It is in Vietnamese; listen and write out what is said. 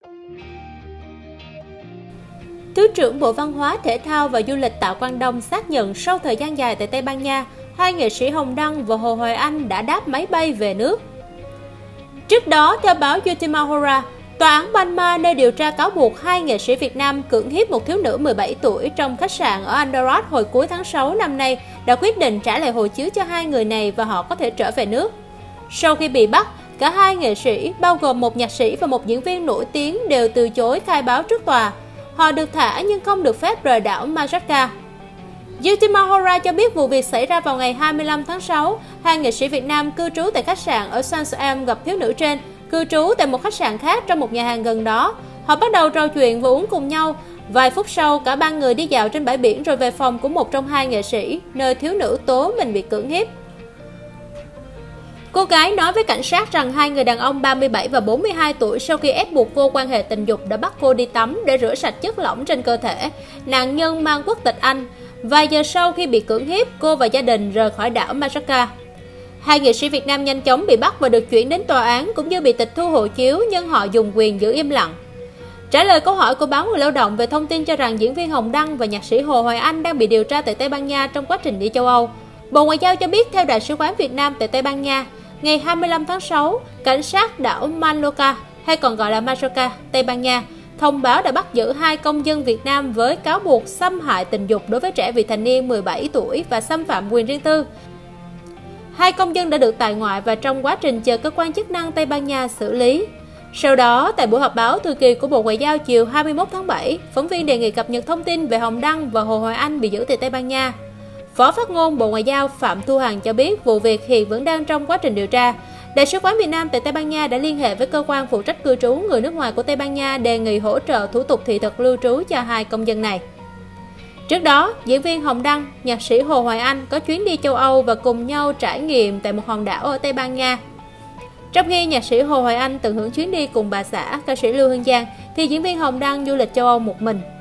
Thứ trưởng Bộ Văn hóa, Thể thao và Du lịch Tạ Quang Đông xác nhận sau thời gian dài tại Tây Ban Nha, hai nghệ sĩ Hồng Đăng và Hồ Hoài Anh đã đáp máy bay về nước. Trước đó, theo báo Ultima Hora, Tòa án Palma nơi điều tra cáo buộc hai nghệ sĩ Việt Nam cưỡng hiếp một thiếu nữ 17 tuổi trong khách sạn ở Andorra hồi cuối tháng 6 năm nay đã quyết định trả lại hộ chiếu cho hai người này và họ có thể trở về nước. Sau khi bị bắt, cả hai nghệ sĩ, bao gồm một nhạc sĩ và một diễn viên nổi tiếng đều từ chối khai báo trước tòa. Họ được thả nhưng không được phép rời đảo Majorca. Ultima Hora cho biết vụ việc xảy ra vào ngày 25 tháng 6. Hai nghệ sĩ Việt Nam cư trú tại khách sạn ở Sanxenxo gặp thiếu nữ trên, cư trú tại một khách sạn khác trong một nhà hàng gần đó. Họ bắt đầu trò chuyện và uống cùng nhau. Vài phút sau, cả ba người đi dạo trên bãi biển rồi về phòng của một trong hai nghệ sĩ, nơi thiếu nữ tố mình bị cưỡng hiếp. Cô gái nói với cảnh sát rằng hai người đàn ông 37 và 42 tuổi sau khi ép buộc cô quan hệ tình dục đã bắt cô đi tắm để rửa sạch chất lỏng trên cơ thể. Nạn nhân mang quốc tịch Anh. Vài giờ sau khi bị cưỡng hiếp, cô và gia đình rời khỏi đảo Majorca. Hai nghệ sĩ Việt Nam nhanh chóng bị bắt và được chuyển đến tòa án cũng như bị tịch thu hộ chiếu, nhưng họ dùng quyền giữ im lặng. Trả lời câu hỏi của báo Người Lao động về thông tin cho rằng diễn viên Hồng Đăng và nhạc sĩ Hồ Hoài Anh đang bị điều tra tại Tây Ban Nha trong quá trình đi châu Âu, Bộ Ngoại giao cho biết theo Đại sứ quán Việt Nam tại Tây Ban Nha, ngày 25 tháng 6, cảnh sát đảo Mallorca, hay còn gọi là Majorca, Tây Ban Nha, thông báo đã bắt giữ hai công dân Việt Nam với cáo buộc xâm hại tình dục đối với trẻ vị thành niên 17 tuổi và xâm phạm quyền riêng tư. Hai công dân đã được tại ngoại và trong quá trình chờ cơ quan chức năng Tây Ban Nha xử lý. Sau đó, tại buổi họp báo thường kỳ của Bộ Ngoại giao chiều 21 tháng 7, phóng viên đề nghị cập nhật thông tin về Hồng Đăng và Hồ Hoài Anh bị giữ tại Tây Ban Nha. Phó phát ngôn Bộ Ngoại giao Phạm Thu Hằng cho biết vụ việc hiện vẫn đang trong quá trình điều tra. Đại sứ quán Việt Nam tại Tây Ban Nha đã liên hệ với cơ quan phụ trách cư trú người nước ngoài của Tây Ban Nha đề nghị hỗ trợ thủ tục thị thực lưu trú cho hai công dân này. Trước đó, diễn viên Hồng Đăng, nhạc sĩ Hồ Hoài Anh có chuyến đi châu Âu và cùng nhau trải nghiệm tại một hòn đảo ở Tây Ban Nha. Trong khi nhạc sĩ Hồ Hoài Anh tận hưởng chuyến đi cùng bà xã, ca sĩ Lưu Hương Giang, thì diễn viên Hồng Đăng du lịch châu Âu một mình.